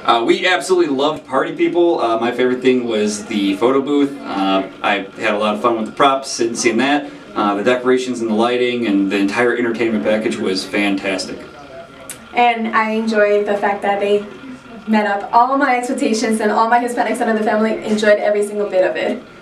We absolutely loved Party People. My favorite thing was the photo booth. I had a lot of fun with the props and seeing that. The decorations and the lighting and the entire entertainment package was fantastic. And I enjoyed the fact that they met up all my expectations, and all my Hispanics in the family enjoyed every single bit of it.